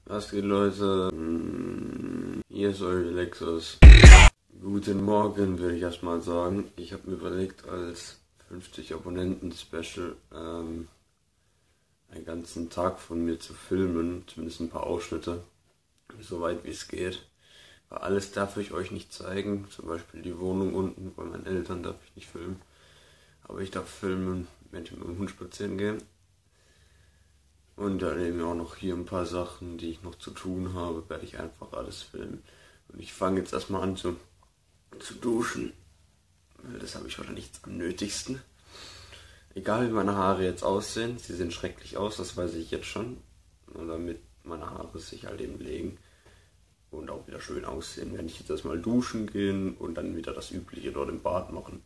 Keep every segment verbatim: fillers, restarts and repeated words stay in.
Was geht, Leute? Hier ist euer Lexus. Guten Morgen, würde ich erstmal sagen. Ich habe mir überlegt, als fünfzig Abonnenten-Special ähm, einen ganzen Tag von mir zu filmen, zumindest ein paar Ausschnitte, so weit wie es geht. Weil alles darf ich euch nicht zeigen, zum Beispiel die Wohnung unten bei meinen Eltern darf ich nicht filmen. Aber ich darf filmen, wenn ich mit dem Hund spazieren gehe. Und dann eben auch noch hier ein paar Sachen, die ich noch zu tun habe, werde ich einfach alles filmen. Und ich fange jetzt erstmal an zu, zu duschen, weil das habe ich wahrscheinlich am nötigsten. Egal wie meine Haare jetzt aussehen, sie sehen schrecklich aus, das weiß ich jetzt schon. Und damit meine Haare sich halt eben legen und auch wieder schön aussehen, werde ich jetzt erstmal duschen gehen und dann wieder das Übliche dort im Bad machen.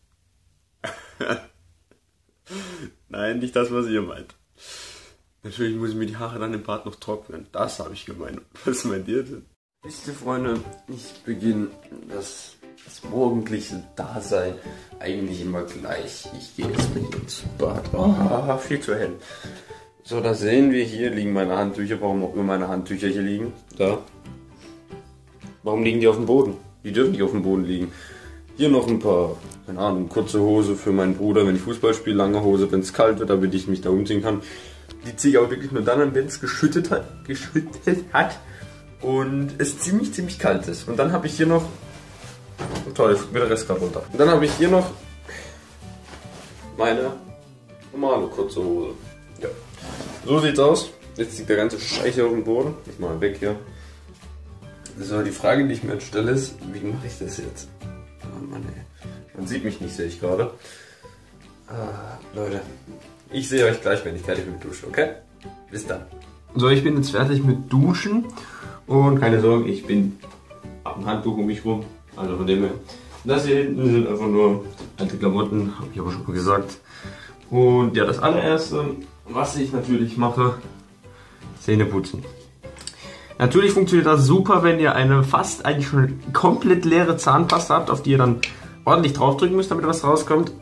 Nein, nicht das, was ihr meint. Natürlich muss ich mir die Haare dann im Bad noch trocknen. Das habe ich gemeint. Was meint ihr denn? Wisst ihr, Freunde, ich beginne das, das morgendliche Dasein eigentlich immer gleich. Ich gehe jetzt mit ins Bad. Oh, viel zu hell. So, da sehen wir, hier liegen meine Handtücher. Warum auch immer meine Handtücher hier liegen. Da. Warum liegen die auf dem Boden? Die dürfen nicht auf dem Boden liegen. Hier noch ein paar, keine Ahnung, kurze Hose für meinen Bruder, wenn ich Fußball spiele. Lange Hose, wenn es kalt wird, damit ich mich da umziehen kann. Die ziehe ich auch wirklich nur dann an, wenn es geschüttet hat, geschüttet hat und es ziemlich, ziemlich kalt ist. Und dann habe ich hier noch, oh toll, jetzt wird der Rest gerade runter. Und dann habe ich hier noch meine normale kurze Hose. Ja. So sieht's aus. Jetzt liegt der ganze Scheiß hier auf dem Boden. Ich mal weg hier. So, die Frage, die ich mir jetzt stelle, ist, wie mache ich das jetzt? Oh Mann, ey. Man sieht mich nicht, sehe ich gerade. Ah, Leute. Ich sehe euch gleich, wenn ich fertig mit Duschen, okay? Bis dann. So, ich bin jetzt fertig mit Duschen und keine Sorge, ich bin ab dem Handtuch um mich rum, also von dem her. Das hier hinten sind einfach nur alte Klamotten, habe ich aber schon mal gesagt. Und ja, das allererste, was ich natürlich mache, Zähne putzen. Natürlich funktioniert das super, wenn ihr eine fast eigentlich schon komplett leere Zahnpasta habt, auf die ihr dann ordentlich draufdrücken müsst, damit was rauskommt.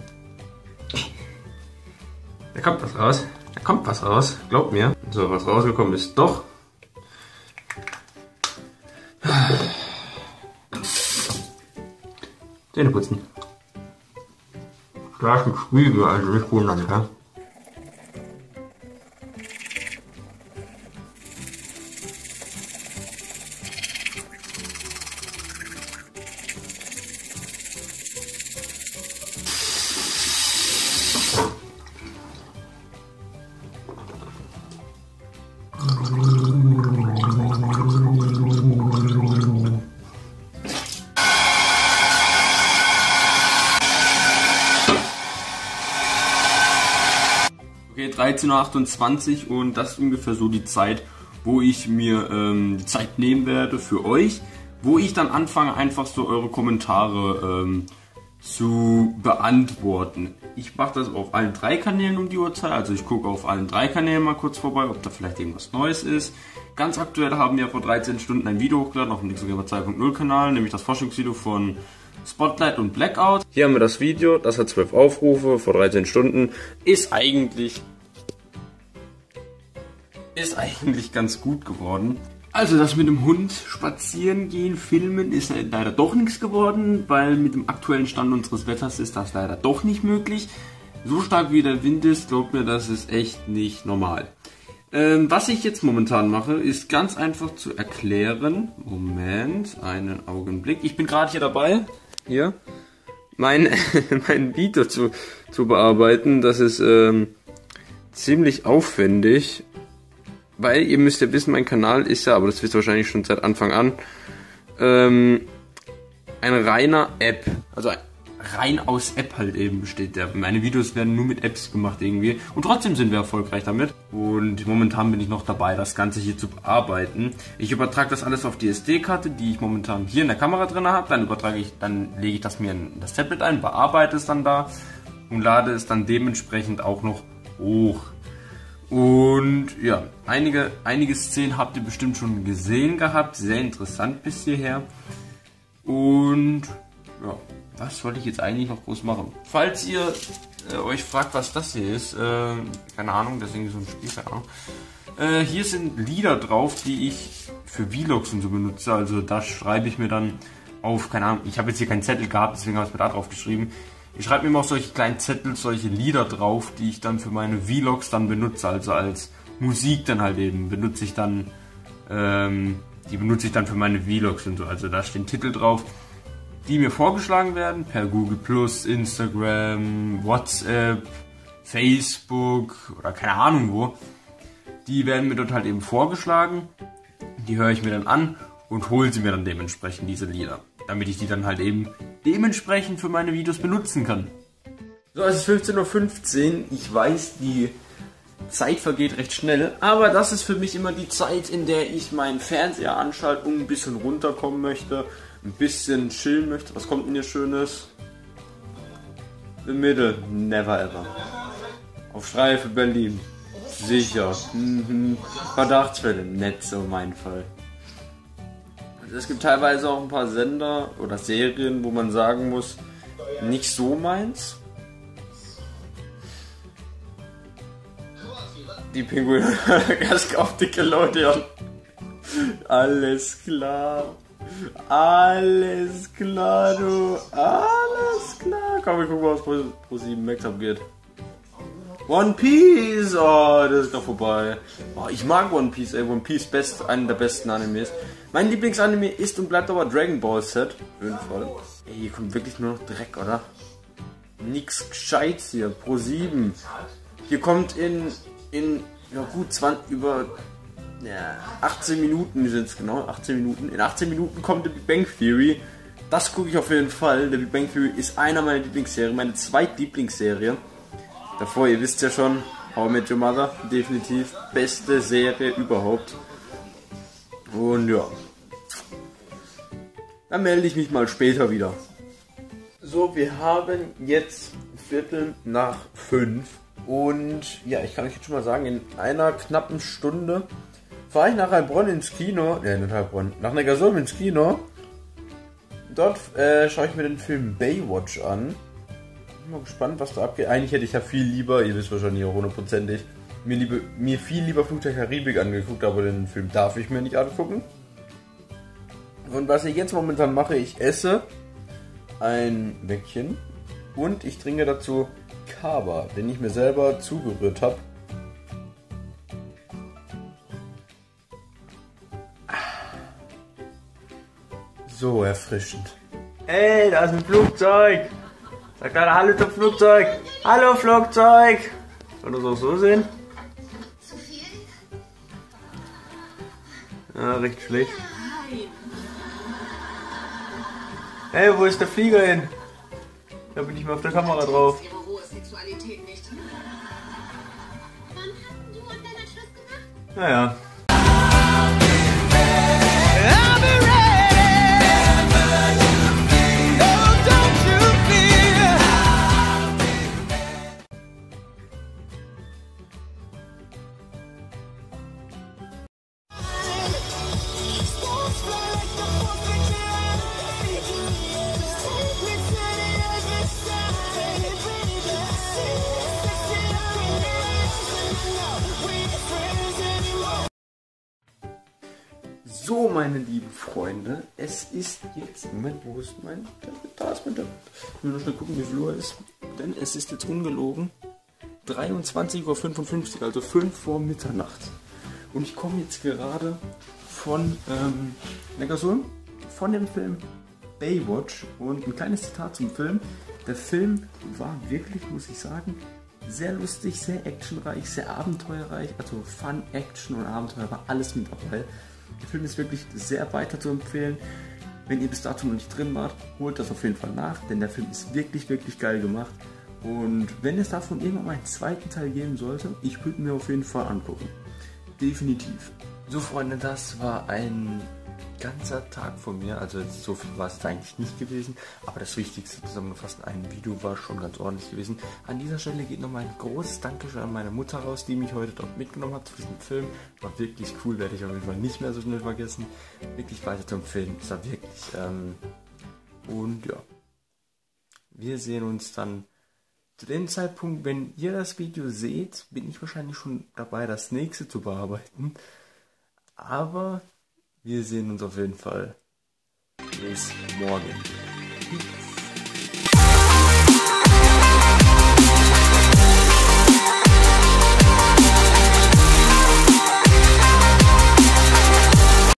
Da kommt was raus. Da kommt was raus. Glaubt mir. So, was rausgekommen ist. Doch. Zähne putzen. Da ist ein Spiegel, also nicht wundern, ja. Okay, dreizehn Uhr achtundzwanzig und das ist ungefähr so die Zeit, wo ich mir ähm, die Zeit nehmen werde für euch, wo ich dann anfange, einfach so eure Kommentare ähm, zu beantworten. Ich mache das auf allen drei Kanälen um die Uhrzeit, also ich gucke auf allen drei Kanälen mal kurz vorbei, ob da vielleicht irgendwas Neues ist. Ganz aktuell haben wir vor dreizehn Stunden ein Video hochgeladen auf dem Nixogamer zwei punkt null Kanal, nämlich das Forschungsvideo von Spotlight und Blackout. Hier haben wir das Video, das hat zwölf Aufrufe vor dreizehn Stunden. Ist eigentlich ist eigentlich ganz gut geworden. Also das mit dem Hund spazieren gehen, filmen ist leider doch nichts geworden, weil mit dem aktuellen Stand unseres Wetters ist das leider doch nicht möglich. So stark wie der Wind ist, glaubt mir, das ist echt nicht normal. Ähm, was ich jetzt momentan mache, ist ganz einfach zu erklären. Moment, einen Augenblick. Ich bin gerade hier dabei, hier, mein, mein Video zu, zu bearbeiten. Das ist ähm, ziemlich aufwendig, weil ihr müsst ja wissen, mein Kanal ist ja, aber das wisst ihr wahrscheinlich schon seit Anfang an, ähm, ein reiner App, also ein, rein aus App halt eben besteht der. Meine Videos werden nur mit Apps gemacht irgendwie und trotzdem sind wir erfolgreich damit. Und momentan bin ich noch dabei, das Ganze hier zu bearbeiten. Ich übertrage das alles auf die S D-Karte, die ich momentan hier in der Kamera drin habe. Dann übertrage ich, dann lege ich das mir in das Tablet ein, bearbeite es dann da und lade es dann dementsprechend auch noch hoch. Und ja, einige, einige Szenen habt ihr bestimmt schon gesehen gehabt, sehr interessant bis hierher. Und ja, was wollte ich jetzt eigentlich noch groß machen? Falls ihr äh, euch fragt, was das hier ist, äh, keine Ahnung, deswegen so ein Spiel, keine Ahnung. Äh, hier sind Lieder drauf, die ich für Vlogs und so benutze. Also da schreibe ich mir dann auf, keine Ahnung, ich habe jetzt hier keinen Zettel gehabt, deswegen habe ich mir da drauf geschrieben. Ich schreibe mir immer auf solche kleinen Zettel solche Lieder drauf, die ich dann für meine Vlogs dann benutze. Also als Musik dann halt eben benutze ich dann, ähm, die benutze ich dann für meine Vlogs und so. Also da stehen Titel drauf, die mir vorgeschlagen werden per Google Plus, Instagram, WhatsApp, Facebook oder keine Ahnung wo. Die werden mir dort halt eben vorgeschlagen. Die höre ich mir dann an und hole sie mir dann dementsprechend, diese Lieder. Damit ich die dann halt eben dementsprechend für meine Videos benutzen kann. So, es ist fünfzehn Uhr fünfzehn. Ich weiß, die Zeit vergeht recht schnell. Aber das ist für mich immer die Zeit, in der ich meinen Fernseher anschalte und ein bisschen runterkommen möchte. Ein bisschen chillen möchte. Was kommt denn hier Schönes? The Middle. Never ever. Auf Streife Berlin. Sicher. Mhm. Verdachtsfälle. Nicht so mein Fall. Es gibt teilweise auch ein paar Sender oder Serien, wo man sagen muss, nicht so meins. Die Pinguine. Erst auf Nickelodeon. Alles klar. Alles klar, du. Alles klar. Komm, wir gucken mal, was Pro ProSieben Max abgeht. One Piece! Oh, das ist doch vorbei. Oh, ich mag One Piece, ey. One Piece best, einer der besten Animes. Mein Lieblingsanime ist und bleibt aber Dragon Ball Z. Auf jeden Fall. Ey, hier kommt wirklich nur noch Dreck, oder? Nix Gescheites hier. ProSieben. Hier kommt in, in, ja gut, zwanzig, über, ja, achtzehn Minuten sind es genau. achtzehn Minuten. In achtzehn Minuten kommt The Big Bang Theory. Das gucke ich auf jeden Fall. The Big Bang Theory ist einer meiner Lieblingsserien, meine zweitlieblingsserie. Davor, ihr wisst ja schon, How I Met Your Mother, definitiv beste Serie überhaupt. Und ja, dann melde ich mich mal später wieder. So, wir haben jetzt Viertel nach fünf und ja, ich kann euch jetzt schon mal sagen, in einer knappen Stunde fahre ich nach Heilbronn ins Kino, ne, nicht Heilbronn, nach Neckarsulm ins Kino. Dort äh, schaue ich mir den Film Baywatch an. Bin mal gespannt, was da abgeht. Eigentlich hätte ich ja viel lieber, ihr wisst wahrscheinlich auch hundertprozentig, mir, liebe, mir viel lieber Flug der Karibik angeguckt, aber den Film darf ich mir nicht angucken. Und was ich jetzt momentan mache, ich esse ein Bäckchen und ich trinke dazu Kaba, den ich mir selber zugerührt habe. So erfrischend. Ey, da ist ein Flugzeug! Sag gerade Hallo zum Flugzeug! Hallo Flugzeug! Kann das auch so sehen? Zu viel? Ja, recht schlecht. Hey, wo ist der Flieger hin? Da bin ich mal auf der Kamera drauf. Ihre hohe Sexualität nicht. Wann hatten du und deiner Schluss gemacht? Naja. So, meine lieben Freunde, es ist jetzt, Moment, wo ist mein, da ist mein, da, ich will nur schnell gucken, wie viel Uhr ist, denn es ist jetzt ungelogen dreiundzwanzig Uhr fünfundfünfzig, also fünf vor Mitternacht. Und ich komme jetzt gerade von ähm, Neckarsulm, von dem Film Baywatch und ein kleines Zitat zum Film. Der Film war wirklich, muss ich sagen, sehr lustig, sehr actionreich, sehr abenteuerreich, also Fun, Action und Abenteuer war alles mit dabei. Der Film ist wirklich sehr weiter zu empfehlen. Wenn ihr bis dato noch nicht drin wart, holt das auf jeden Fall nach, denn der Film ist wirklich, wirklich geil gemacht. Und wenn es davon irgendwann mal einen zweiten Teil geben sollte, ich würde mir auf jeden Fall angucken. Definitiv. So Freunde, das war ein ganzer Tag von mir, also jetzt so viel war es eigentlich nicht gewesen, aber das Wichtigste zusammengefasst in einem Video war schon ganz ordentlich gewesen. An dieser Stelle geht nochmal ein großes Dankeschön an meine Mutter raus, die mich heute dort mitgenommen hat zu diesem Film. War wirklich cool, werde ich auf jeden Fall nicht mehr so schnell vergessen. Wirklich weiter zu empfehlen, ist er wirklich. Ähm, und ja, wir sehen uns dann zu dem Zeitpunkt, wenn ihr das Video seht, bin ich wahrscheinlich schon dabei, das nächste zu bearbeiten. Aber Wir sehen uns auf jeden Fall. Bis morgen.